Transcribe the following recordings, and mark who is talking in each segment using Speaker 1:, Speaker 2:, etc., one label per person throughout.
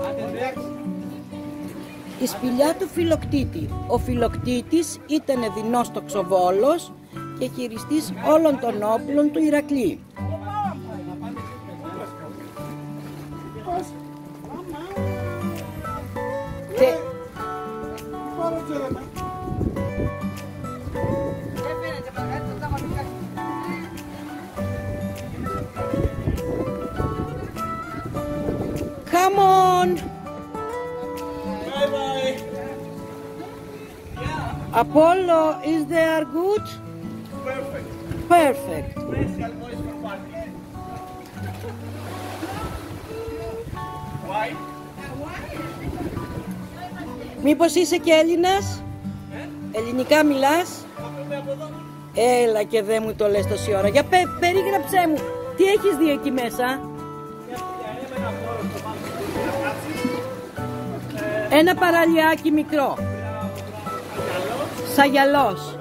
Speaker 1: Η σπηλιά του Φιλοκτήτη. Ο Φιλοκτήτης ήταν δεινός τοξοβόλος και χειριστής όλων των όπλων του Ηρακλή. Come on!
Speaker 2: Bye-bye!
Speaker 1: Apollo, is there good?
Speaker 2: Perfect!
Speaker 1: Perfect.
Speaker 2: Special voice for party. Why?
Speaker 1: Μήπως είσαι και Έλληνας? Ελληνικά μιλάς? Έλα και δεν μου το λες τόση ώρα. Για περίγραψέ μου, τι έχεις δει εκεί μέσα? Ένα παραλιάκι μικρό. Σαγιαλός.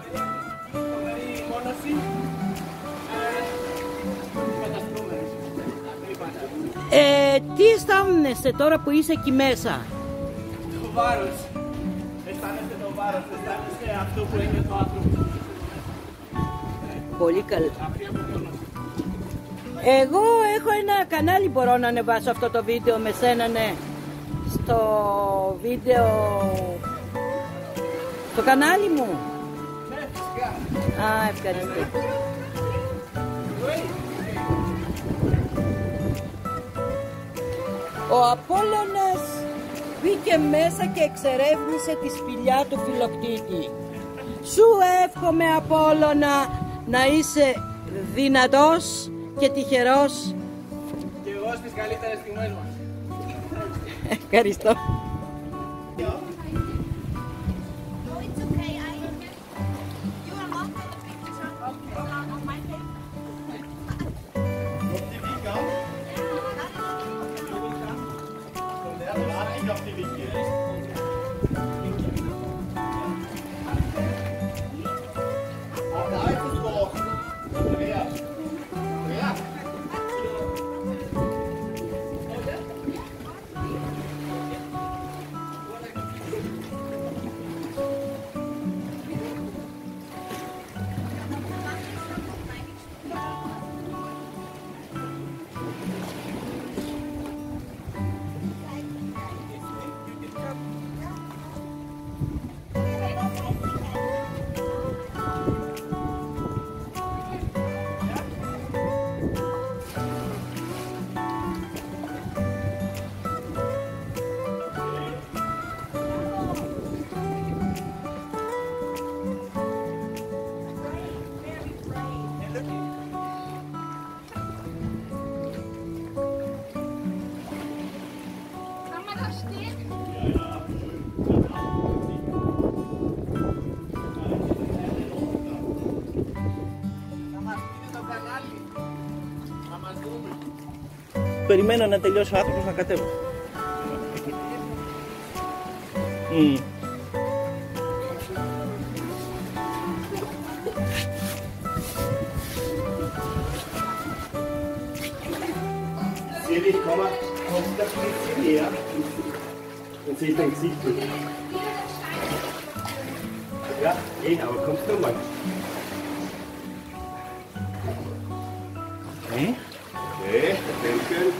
Speaker 1: Τι αισθάνεσαι τώρα που είσαι εκεί μέσα?
Speaker 2: Το βάρος. Αισθάνεσαι το βάρος, αισθάνεσαι αυτό που είναι το άνθρωπο.
Speaker 1: Πολύ καλά. Εγώ έχω ένα κανάλι, μπορώ να ανεβάσω αυτό το βίντεο με σένα, ναι. Στο βίντεο, στο κανάλι μου. Α, ευχαριστώ. Ο Απόλλωνας μπήκε μέσα και εξερεύνησε τη σπηλιά του Φιλοκτήτη. Σου εύχομαι, Απόλλωνα, να είσαι δυνατός και τυχερός.
Speaker 2: Και εγώ στις καλύτερες στιγμές μας.
Speaker 1: Ευχαριστώ.
Speaker 2: Περιμένω να τελειώσει ο άνθρωπος να κατέβω.
Speaker 3: Ich komme da ein bisschen näher und sehe dein Gesicht durch. Ja, aber kommst du mal. Okay, sehr schön.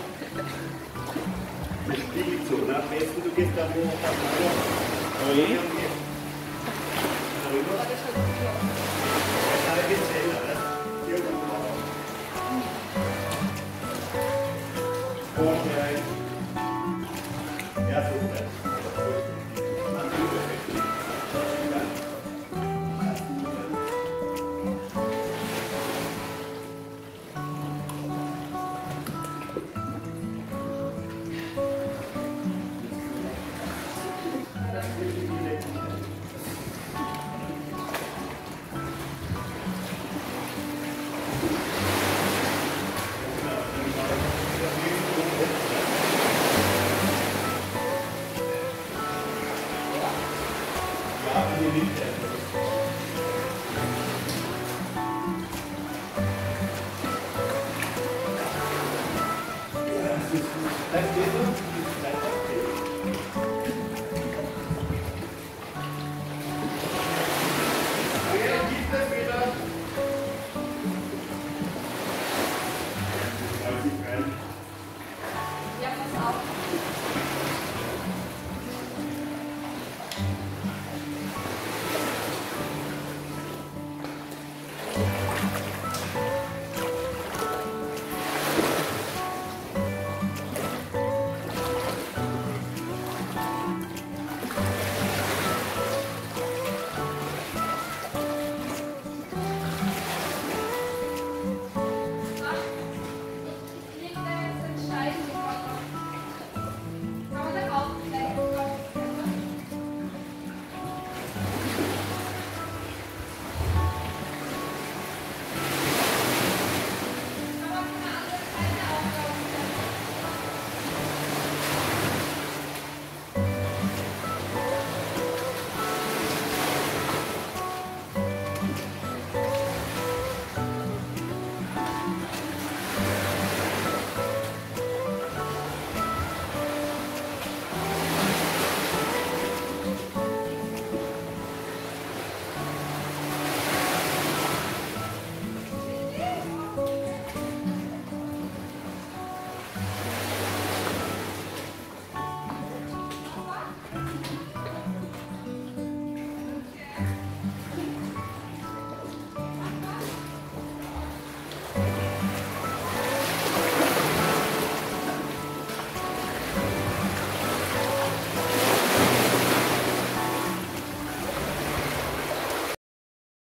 Speaker 3: Das spiegelt so, ne? Am besten du gehst da wo Okay.